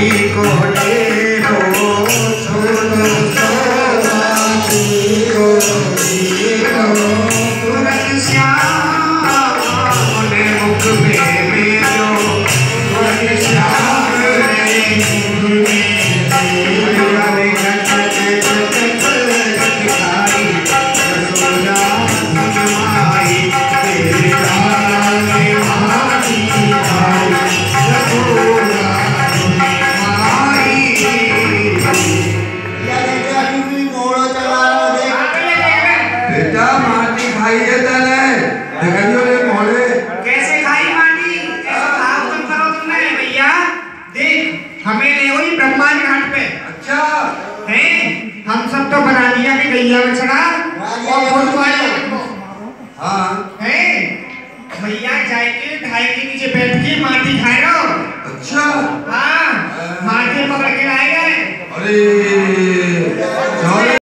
भैया जाके ढाई के नीचे बैठ के माटी खाए रो। अच्छा हाँ माटी पकड़ के लाए गए। अरे